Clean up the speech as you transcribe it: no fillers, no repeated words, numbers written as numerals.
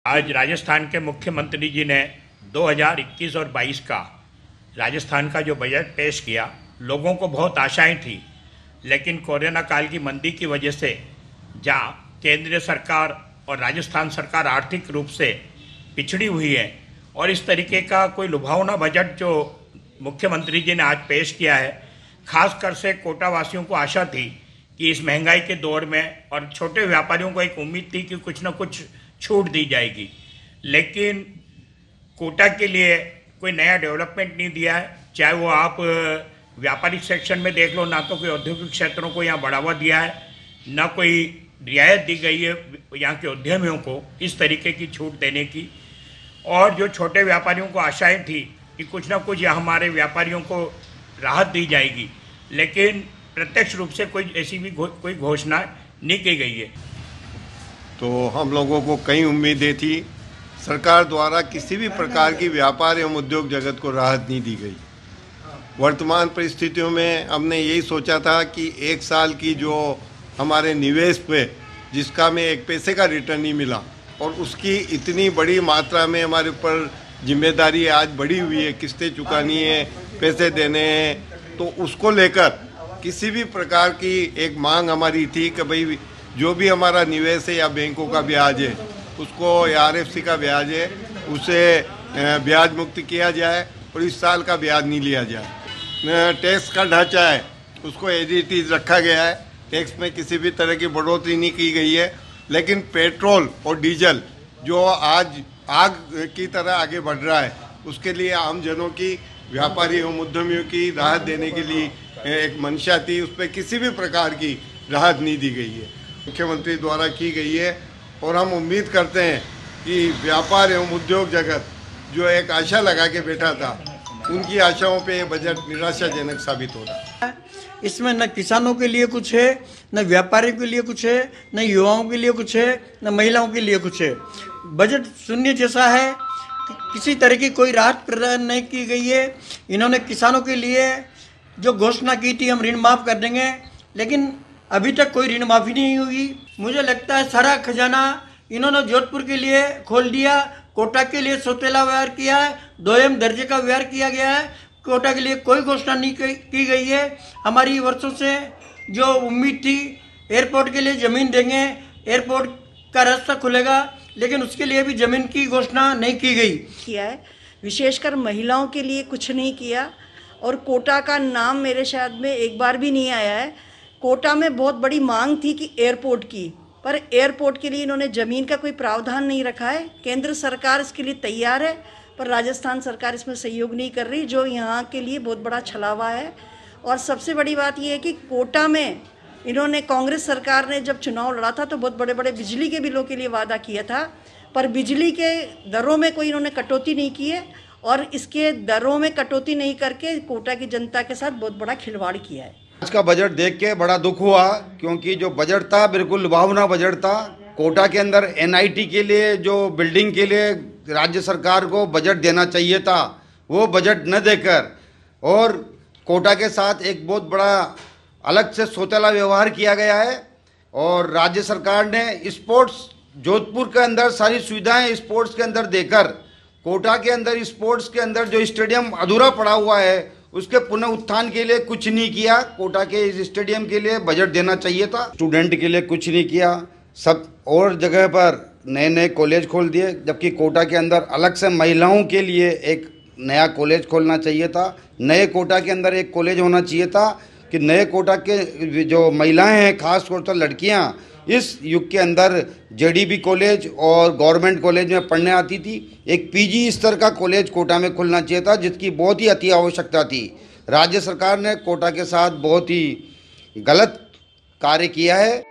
आज राजस्थान के मुख्यमंत्री जी ने 2021 और 22 का राजस्थान का जो बजट पेश किया, लोगों को बहुत आशाएं थी, लेकिन कोरोना काल की मंदी की वजह से जहाँ केंद्रीय सरकार और राजस्थान सरकार आर्थिक रूप से पिछड़ी हुई है और इस तरीके का कोई लुभावना बजट जो मुख्यमंत्री जी ने आज पेश किया है, खासकर से कोटा वासियों को आशा थी कि इस महंगाई के दौर में और छोटे व्यापारियों को एक उम्मीद थी कि कुछ न कुछ छूट दी जाएगी, लेकिन कोटा के लिए कोई नया डेवलपमेंट नहीं दिया है। चाहे वो आप व्यापारिक सेक्शन में देख लो, ना तो कोई औद्योगिक क्षेत्रों को यहाँ बढ़ावा दिया है, ना कोई रियायत दी गई है यहाँ के उद्यमियों को इस तरीके की छूट देने की। और जो छोटे व्यापारियों को आशाएं थी कि कुछ ना कुछ यहाँ हमारे व्यापारियों को राहत दी जाएगी, लेकिन प्रत्यक्ष रूप से कोई ऐसी भी कोई घोषणा नहीं की गई है। तो हम लोगों को कई उम्मीदें थी। सरकार द्वारा किसी भी प्रकार की व्यापार एवं उद्योग जगत को राहत नहीं दी गई। वर्तमान परिस्थितियों में हमने यही सोचा था कि एक साल की जो हमारे निवेश पे जिसका में एक पैसे का रिटर्न नहीं मिला और उसकी इतनी बड़ी मात्रा में हमारे ऊपर जिम्मेदारी आज बढ़ी हुई है, किस्तें चुकानी है, पैसे देने हैं, तो उसको लेकर किसी भी प्रकार की एक मांग हमारी थी कि भाई जो भी हमारा निवेश है या बैंकों का ब्याज है उसको या आरएफसी का ब्याज है उसे ब्याज मुक्त किया जाए और इस साल का ब्याज नहीं लिया जाए। टैक्स का ढांचा है उसको एज इट इज रखा गया है, टैक्स में किसी भी तरह की बढ़ोतरी नहीं की गई है, लेकिन पेट्रोल और डीजल जो आज आग की तरह आगे बढ़ रहा है उसके लिए आम जनों की, व्यापारी एवं उद्यमियों की राहत देने के लिए एक मंशा थी, उस पर किसी भी प्रकार की राहत नहीं दी गई है, मुख्यमंत्री द्वारा की गई है। और हम उम्मीद करते हैं कि व्यापार एवं उद्योग जगत जो एक आशा लगा के बैठा था, उनकी आशाओं पे ये बजट निराशाजनक साबित हो रहा है। इसमें न किसानों के लिए कुछ है, न व्यापारियों के लिए कुछ है, न युवाओं के लिए कुछ है, न महिलाओं के लिए कुछ है। बजट शून्य जैसा है, किसी तरह की कोई राहत प्रदान नहीं की गई है। इन्होंने किसानों के लिए जो घोषणा की थी हम ऋण माफ़ कर देंगे, लेकिन अभी तक कोई ऋण माफ़ी नहीं हुई। मुझे लगता है सारा खजाना इन्होंने जोधपुर के लिए खोल दिया, कोटा के लिए सौतेला व्यवहार किया है, दोयम दर्जे का व्यवहार किया गया है। कोटा के लिए कोई घोषणा नहीं की गई है। हमारी वर्षों से जो उम्मीद थी एयरपोर्ट के लिए ज़मीन देंगे, एयरपोर्ट का रास्ता खुलेगा, लेकिन उसके लिए भी ज़मीन की घोषणा नहीं की गई। किया है, विशेषकर महिलाओं के लिए कुछ नहीं किया और कोटा का नाम मेरे शायद में एक बार भी नहीं आया है। कोटा में बहुत बड़ी मांग थी कि एयरपोर्ट की, पर एयरपोर्ट के लिए इन्होंने ज़मीन का कोई प्रावधान नहीं रखा है। केंद्र सरकार इसके लिए तैयार है, पर राजस्थान सरकार इसमें सहयोग नहीं कर रही, जो यहाँ के लिए बहुत बड़ा छलावा है। और सबसे बड़ी बात यह है कि कोटा में इन्होंने, कांग्रेस सरकार ने जब चुनाव लड़ा था तो बहुत बड़े बड़े बिजली के बिलों के लिए वादा किया था, पर बिजली के दरों में कोई इन्होंने कटौती नहीं की है और इसके दरों में कटौती नहीं करके कोटा की जनता के साथ बहुत बड़ा खिलवाड़ किया है। आज का बजट देख के बड़ा दुख हुआ, क्योंकि जो बजट था बिल्कुल लुभावना बजट था। कोटा के अंदर एनआईटी के लिए जो बिल्डिंग के लिए राज्य सरकार को बजट देना चाहिए था, वो बजट न देकर और कोटा के साथ एक बहुत बड़ा अलग से सौतेला व्यवहार किया गया है। और राज्य सरकार ने स्पोर्ट्स जोधपुर के अंदर सारी सुविधाएं स्पोर्ट्स के अंदर देकर कोटा के अंदर स्पोर्ट्स के अंदर जो स्टेडियम अधूरा पड़ा हुआ है उसके पुनः उत्थान के लिए कुछ नहीं किया। कोटा के इस स्टेडियम के लिए बजट देना चाहिए था, स्टूडेंट के लिए कुछ नहीं किया। सब और जगह पर नए नए कॉलेज खोल दिए, जबकि कोटा के अंदर अलग से महिलाओं के लिए एक नया कॉलेज खोलना चाहिए था। नए कोटा के अंदर एक कॉलेज होना चाहिए था कि नए कोटा के जो महिलाएं हैं, खास तौर पर लड़कियां, इस युग के अंदर जेडीबी कॉलेज और गवर्नमेंट कॉलेज में पढ़ने आती थी। एक पीजी स्तर का कॉलेज कोटा में खुलना चाहिए था, जिसकी बहुत ही अति आवश्यकता थी। राज्य सरकार ने कोटा के साथ बहुत ही गलत कार्य किया है।